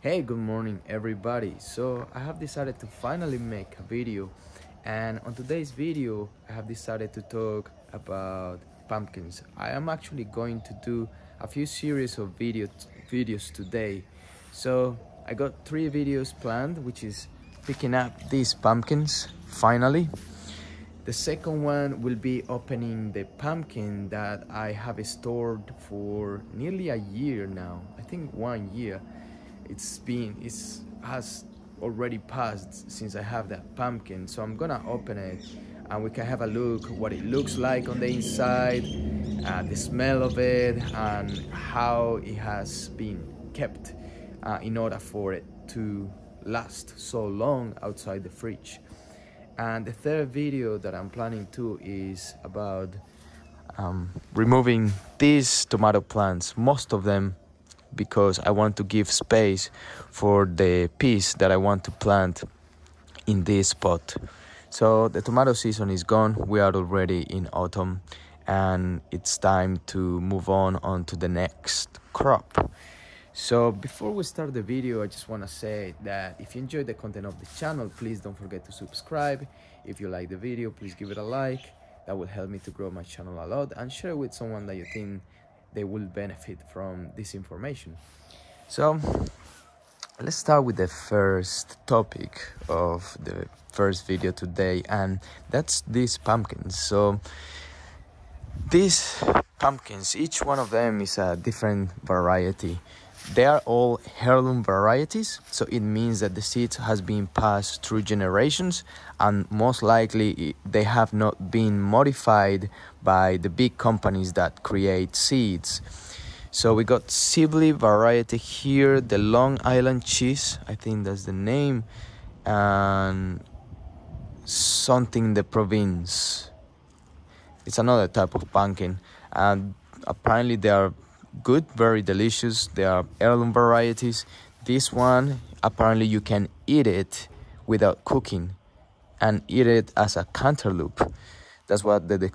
Hey, good morning everybody. So I have decided to finally make a video, and on today's video I have decided to talk about pumpkins. I am actually going to do a few series of videos today. So I got 3 videos planned, which is picking up these pumpkins finally. The second one will be opening the pumpkin that I have stored for nearly a year now. I think 1 year. It has already passed since I have that pumpkin, so I'm gonna open it and we can have a look what it looks like on the inside, the smell of it, and how it has been kept in order for it to last so long outside the fridge. And the third video that I'm planning to is about removing these tomato plants, most of them, because I want to give space for the peas that I want to plant in this spot. So the tomato season is gone. We are already in autumn and it's time to move on to the next crop. So before we start the video, I just want to say that if you enjoy the content of the channel, please don't forget to subscribe. If you like the video, please give it a like. That will help me to grow my channel a lot, and share it with someone that you think they will benefit from this information. So let's start with the first topic of the first video today, and that's these pumpkins. So these pumpkins, each one of them is a different variety. They are all heirloom varieties, so it means that the seeds has been passed through generations, and most likely they have not been modified by the big companies that create seeds. So we got Sibley variety here, the Long Island cheese, I think that's the name, and something the province. It's another type of pumpkin, and apparently they are good, very delicious. They are heirloom varieties. This one, apparently you can eat it without cooking and eat it as a cantaloupe. That's what the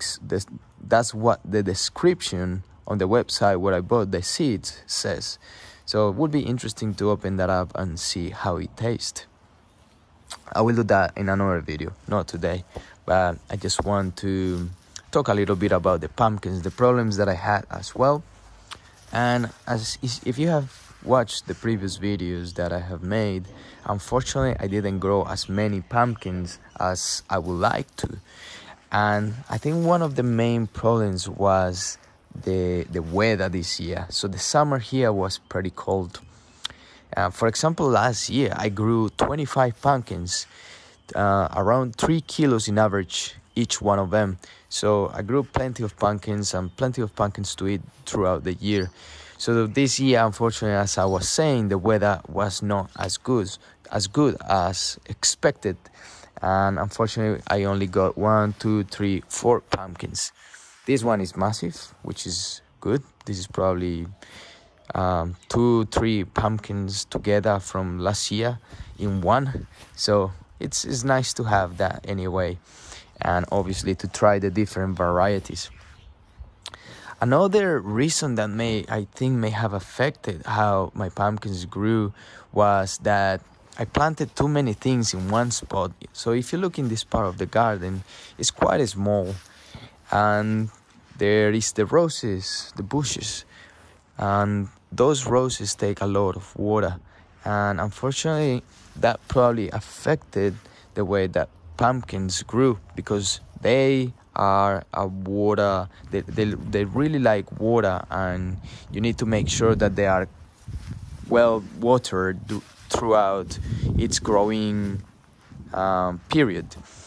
description on the website where I bought the seeds says. So it would be interesting to open that up and see how it tastes. I will do that in another video, not today, but I just want to talk a little bit about the pumpkins, the problems that I had as well. And if you have watched the previous videos that I have made, unfortunately I didn't grow as many pumpkins as I would like to. And I think one of the main problems was the weather this year. So the summer here was pretty cold. For example, last year I grew 25 pumpkins, around 3 kilos in average each one of them. So I grew plenty of pumpkins and plenty of pumpkins to eat throughout the year. So this year, unfortunately, as I was saying, the weather was not as good as expected. And unfortunately, I only got 1, 2, 3, 4 pumpkins. This one is massive, which is good. This is probably 2, 3 pumpkins together from last year in one. So it's nice to have that anyway, and obviously to try the different varieties. Another reason that may have affected how my pumpkins grew was that I planted too many things in one spot. So if you look in this part of the garden, it's quite small, and there is the roses, the bushes, and those roses take a lot of water, and unfortunately that probably affected the way that pumpkins grew, because they are they really like water, and you need to make sure that they are well watered throughout its growing period.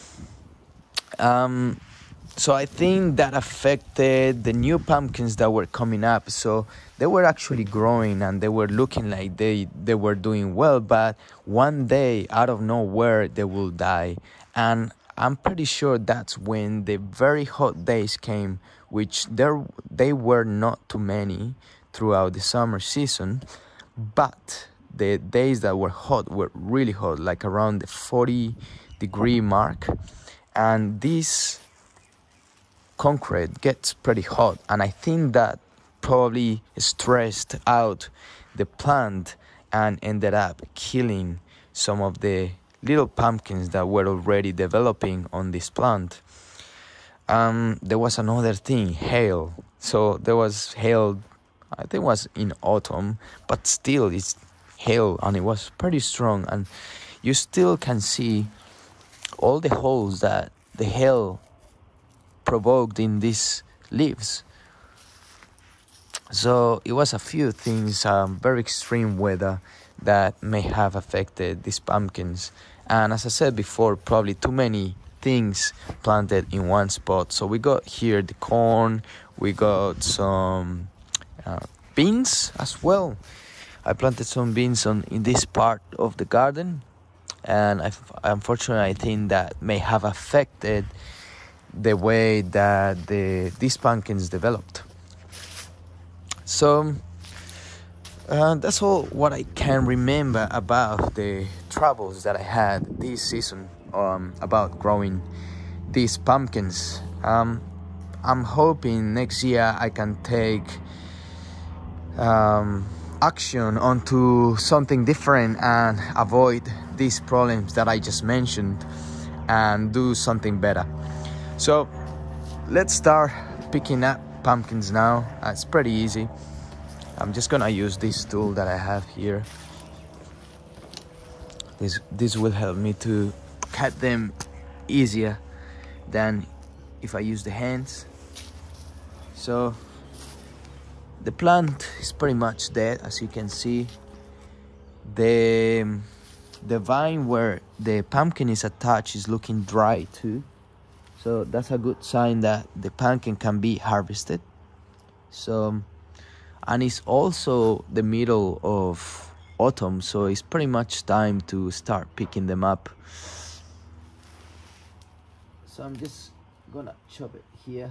So I think that affected the new pumpkins that were coming up. So they were actually growing and they were looking like they were doing well, but one day out of nowhere they will die. And I'm pretty sure that's when the very hot days came, which they were not too many throughout the summer season, but the days that were hot were really hot, like around the 40-degree mark. And this concrete gets pretty hot, and I think that probably stressed out the plant, and ended up killing some of the little pumpkins that were already developing on this plant. There was another thing, hail. So there was hail, I think it was in autumn, but still it's hail, and it was pretty strong, and you still can see all the holes that the hail provoked in these leaves. So it was a few things, very extreme weather that may have affected these pumpkins. And as I said before, probably too many things planted in one spot. So we got here the corn, we got some beans as well. I planted some beans in this part of the garden, and unfortunately I think that may have affected the way that these pumpkins developed. So that's all what I can remember about the troubles that I had this season about growing these pumpkins. I'm hoping next year I can take action onto something different and avoid these problems that I just mentioned and do something better. So let's start picking up pumpkins now. It's pretty easy. I'm just gonna use this tool that I have here. This will help me to cut them easier than if I use the hands. So the plant is pretty much dead, as you can see. The vine where the pumpkin is attached is looking dry too. So that's a good sign that the pumpkin can be harvested. So, and it's also the middle of autumn, so it's pretty much time to start picking them up. So I'm just gonna chop it here.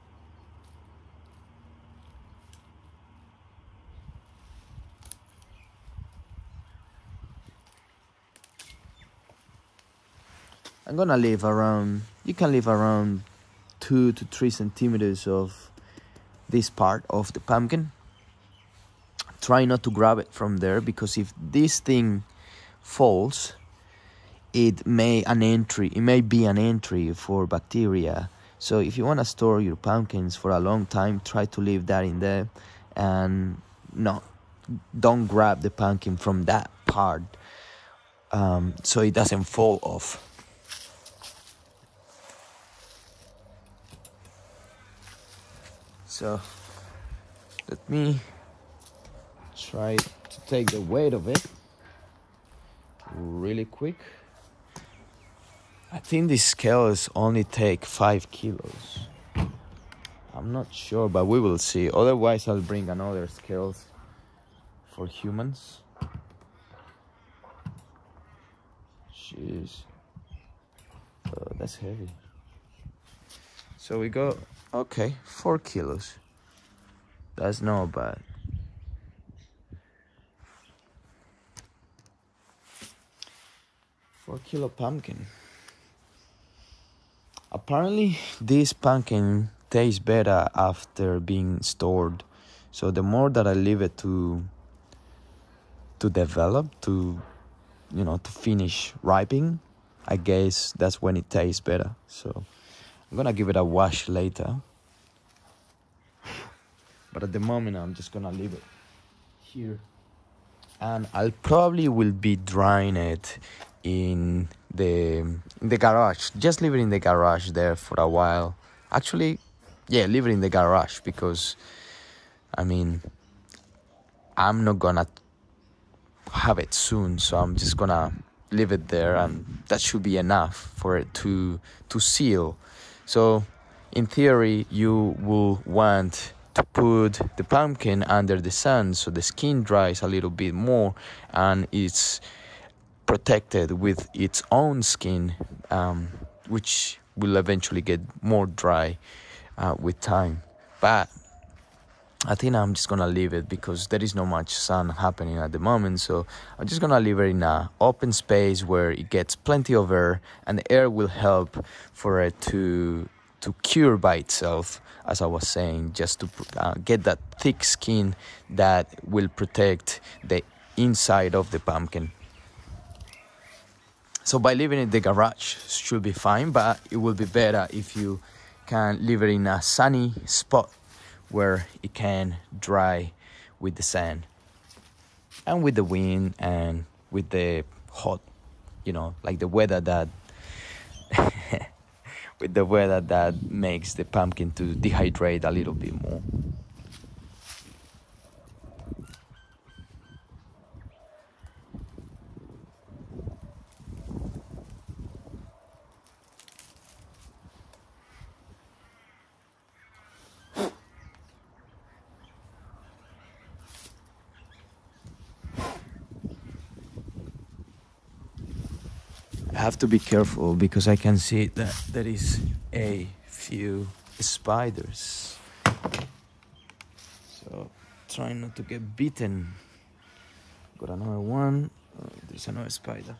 I'm gonna leave around, you can leave around 2 to 3 centimeters of this part of the pumpkin. Try not to grab it from there, because if this thing falls, it may be an entry for bacteria. So if you want to store your pumpkins for a long time, try to leave that in there, and don't grab the pumpkin from that part, so it doesn't fall off. So let me try to take the weight of it really quick. I think these scales only take 5 kilos. I'm not sure, but we will see. Otherwise, I'll bring another scales for humans. Jeez. Oh, that's heavy. So we go, okay, 4 kilos. That's not bad. $4-kilo pumpkin. Apparently, this pumpkin tastes better after being stored. So the more that I leave it to develop, to finish ripening, I guess that's when it tastes better. So I'm gonna give it a wash later. But at the moment, I'm just gonna leave it here. And I'll probably will be drying it in the garage. Just leave it in the garage there for a while. Actually, yeah, leave it in the garage, because I mean, I'm not gonna have it soon, so I'm just gonna leave it there, and that should be enough for it to seal. So in theory, you will want to put the pumpkin under the sun so the skin dries a little bit more and it's protected with its own skin, which will eventually get more dry with time. But I think I'm just gonna leave it because there is not much sun happening at the moment, so I'm just gonna leave it in an open space where it gets plenty of air, and the air will help for it to cure by itself, as I was saying, just to get that thick skin that will protect the inside of the pumpkin. So by leaving it in the garage should be fine, but it will be better if you can leave it in a sunny spot where it can dry with the sun and with the wind and with the hot, you know, like the weather that with the weather that makes the pumpkin to dehydrate a little bit more. I have to be careful because I can see that there is a few spiders. So trying not to get bitten. Got another one. Oh, there's another spider.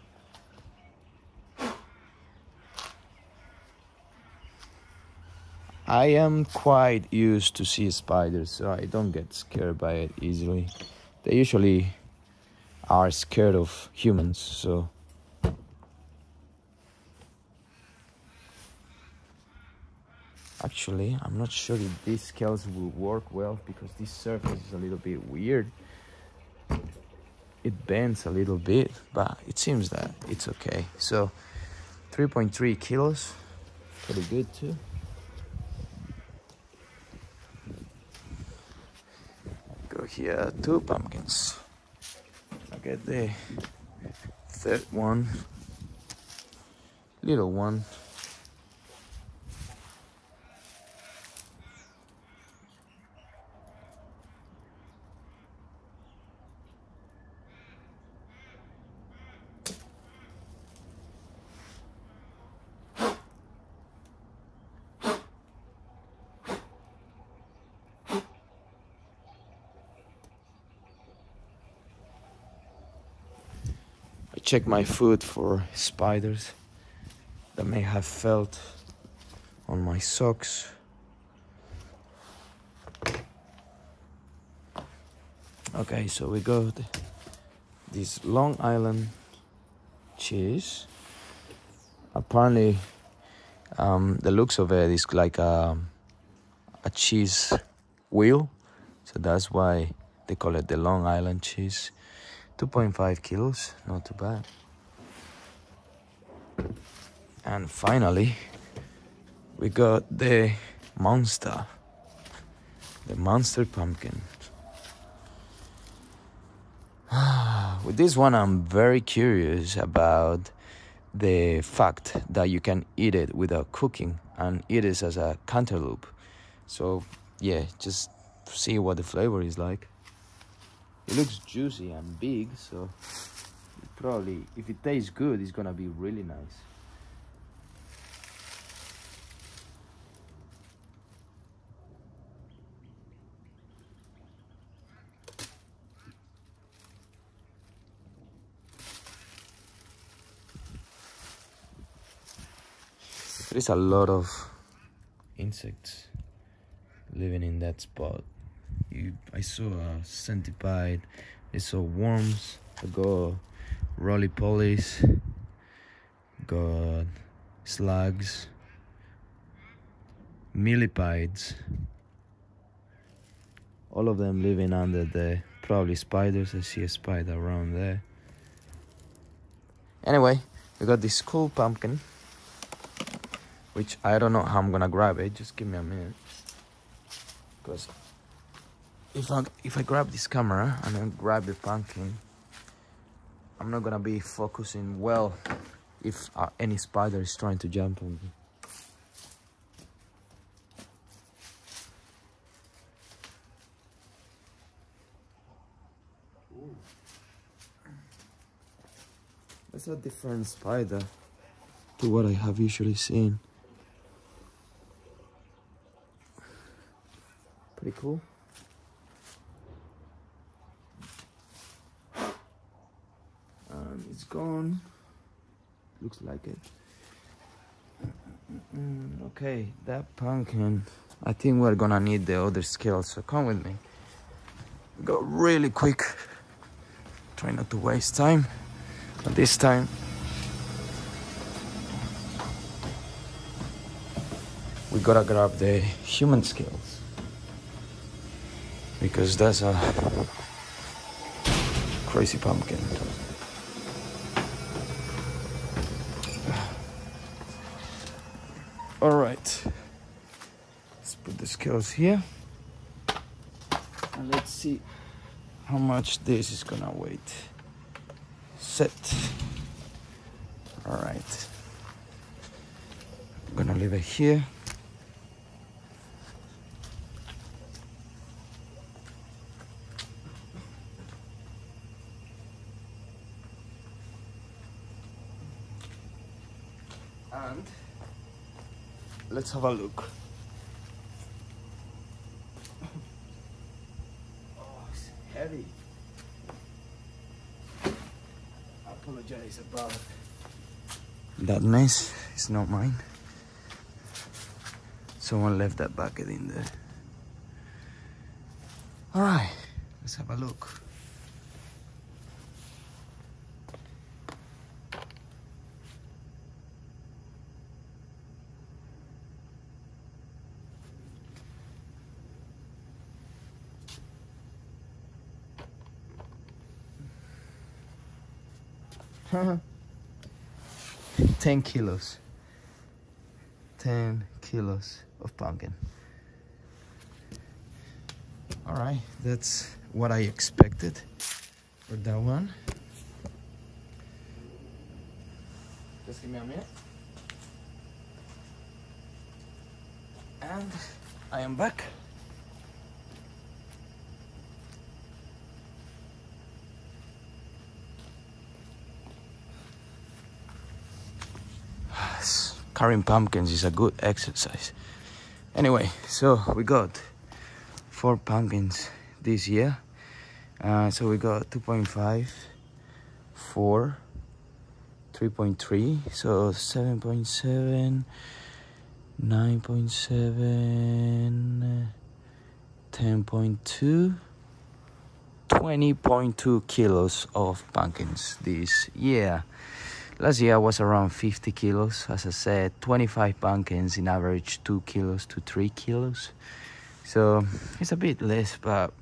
I am quite used to see spiders, so I don't get scared by it easily. They usually are scared of humans, so actually, I'm not sure if these scales will work well because this surface is a little bit weird. It bends a little bit, but it seems that it's okay. So 3.3 kilos, pretty good too. Go here, 2 pumpkins. I get the third one, little one. Check my foot for spiders that may have felt on my socks. Okay, so we got this Long Island cheese. Apparently, the looks of it is like a cheese wheel, so that's why they call it the Long Island cheese. 2.5 kilos, not too bad. And finally, we got the monster pumpkin. With this one, I'm very curious about the fact that you can eat it without cooking and eat it as a cantaloupe. So yeah, just see what the flavor is like. It looks juicy and big, so probably, if it tastes good, it's gonna be really nice. There is a lot of insects living in that spot. I saw a centipede, I saw worms, I got roly-polies, got slugs, millipedes, all of them living under there. Probably spiders. I see a spider around there. Anyway, we got this cool pumpkin, which I don't know how I'm gonna grab it. Just give me a minute, because if I grab this camera and then grab the pumpkin, I'm not gonna be focusing well if any spider is trying to jump on me. That's a different spider to what I have usually seen. Pretty cool. It's gone. Looks like it. Okay, that pumpkin. I think we're gonna need the other scales, so come with me. Go really quick Try not to waste time, but this time we gotta grab the human scales, because that's a crazy pumpkin. All right, let's put the scales here and let's see how much this is gonna weigh. Set. All right, I'm gonna leave it here. And let's have a look. Oh, it's heavy. I apologize about that mess. It's not mine. Someone left that bucket in there. All right, let's have a look. Haha. 10 kilos. 10 kilos of pumpkin. All right, that's what I expected for that one. Just give me a minute. And I am back. Carrying pumpkins is a good exercise. Anyway, so we got 4 pumpkins this year. So we got 2.5, 4, 3.3, so 7.7, 9.7, 10.2, 20.2 kilos of pumpkins this year. Last year was around 50 kilos. As I said, 25 pumpkins in average 2 kilos to 3 kilos. So it's a bit less, but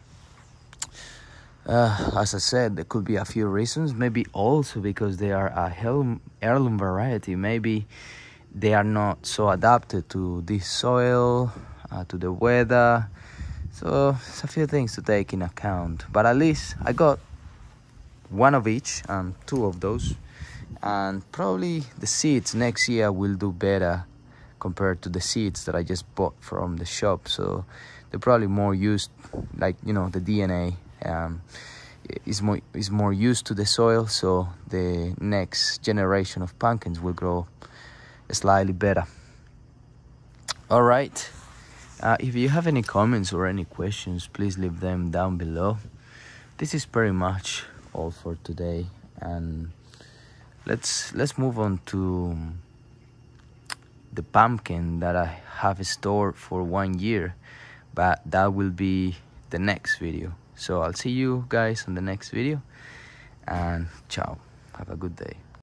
as I said, there could be a few reasons. Maybe also because they are a heirloom variety. Maybe they are not so adapted to this soil, to the weather. So it's a few things to take in account. But at least I got one of each and 2 of those. And probably the seeds next year will do better compared to the seeds that I just bought from the shop. So they're probably more used, like, you know, the DNA is more used to the soil, so the next generation of pumpkins will grow slightly better. All right, if you have any comments or any questions, please leave them down below. This is pretty much all for today, and let's move on to the pumpkin that I have stored for 1 year, but that will be the next video. So I'll see you guys on the next video, and ciao, have a good day.